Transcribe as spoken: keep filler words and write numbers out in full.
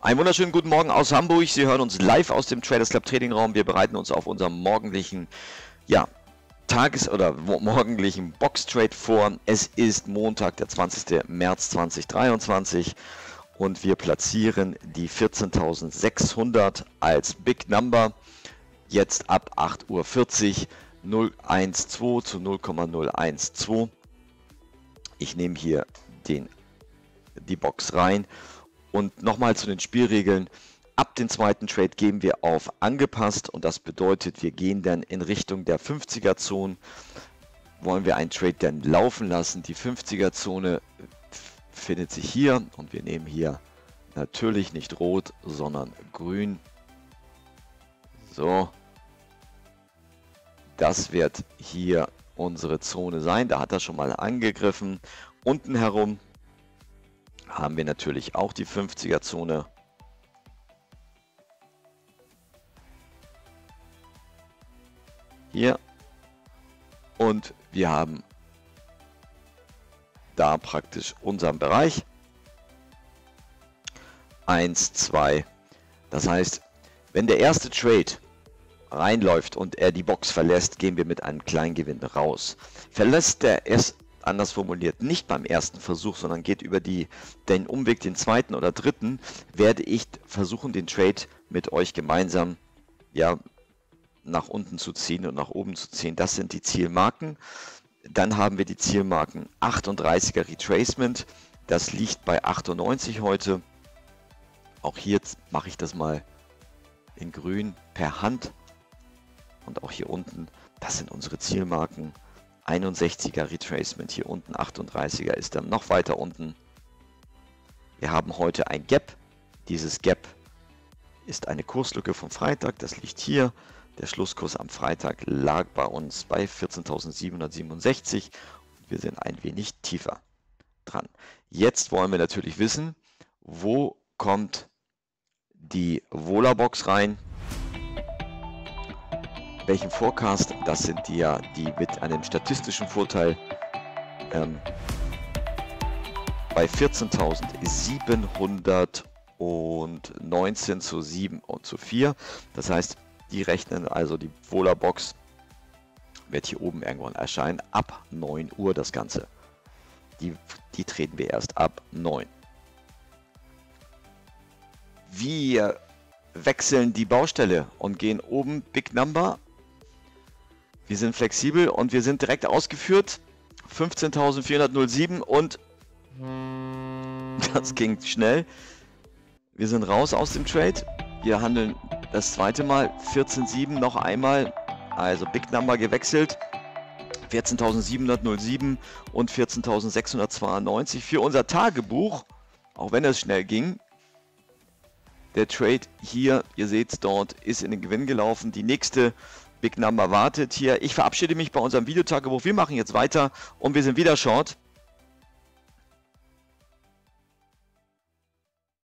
Einen wunderschönen guten Morgen aus Hamburg. Sie hören uns live aus dem Traders Club Trading Raum. Wir bereiten uns auf unseren morgendlichen, ja, Tages- oder morgendlichen Box Trade vor. Es ist Montag, der zwanzigste März zweitausenddreiundzwanzig und wir platzieren die vierzehntausendsechshundert als Big Number. Jetzt ab acht Uhr vierzig, null eins zwei zu null Komma null eins zwei. Ich nehme hier den, die Box rein. Und nochmal zu den Spielregeln. Ab dem zweiten Trade gehen wir auf angepasst und das bedeutet, wir gehen dann in Richtung der fünfziger Zone. Wollen wir einen Trade dann laufen lassen. Die fünfziger Zone findet sich hier und wir nehmen hier natürlich nicht rot, sondern grün. So. Das wird hier unsere Zone sein. Da hat er schon mal angegriffen. Unten herum haben wir natürlich auch die fünfziger Zone. Hier. Und wir haben da praktisch unseren Bereich. eins, zwei. Das heißt, wenn der erste Trade reinläuft und er die Box verlässt, gehen wir mit einem Kleingewinn raus. Verlässt der erst anders formuliert, nicht beim ersten Versuch, sondern geht über die, den Umweg, den zweiten oder dritten, werde ich versuchen, den Trade mit euch gemeinsam ja, nach unten zu ziehen und nach oben zu ziehen. Das sind die Zielmarken. Dann haben wir die Zielmarken achtunddreißiger Retracement. Das liegt bei achtundneunzig heute. Auch hier mache ich das mal in grün per Hand. Und auch hier unten, das sind unsere Zielmarken. einundsechziger Retracement, hier unten achtunddreißiger ist dann noch weiter unten. Wir haben heute ein Gap. Dieses Gap ist eine Kurslücke vom Freitag, das liegt hier. Der Schlusskurs am Freitag lag bei uns bei vierzehntausendsiebenhundertsiebenundsechzig und wir sind ein wenig tiefer dran. Jetzt wollen wir natürlich wissen, wo kommt die Vola-Box rein. Welchen Forecast, das sind die ja, die mit einem statistischen Vorteil ähm, bei vierzehntausendsiebenhundertneunzehn zu sieben und zu vier. Das heißt, die rechnen also, die Vola-Box wird hier oben irgendwann erscheinen, ab neun Uhr das Ganze. Die, die treten wir erst ab neun. Wir wechseln die Baustelle und gehen oben Big Number. Wir sind flexibel und wir sind direkt ausgeführt. fünfzehntausendvierhundertsieben und das ging schnell. Wir sind raus aus dem Trade. Wir handeln das zweite Mal vierzehn Komma sieben noch einmal. Also Big Number gewechselt. vierzehntausendsiebenhundertsieben und vierzehntausendsechshundertzweiundneunzig für unser Tagebuch. Auch wenn es schnell ging. Der Trade hier, ihr seht es dort, ist in den Gewinn gelaufen. Die nächste Big Number wartet hier. Ich verabschiede mich bei unserem Videotagebuch. Wir machen jetzt weiter und wir sind wieder short.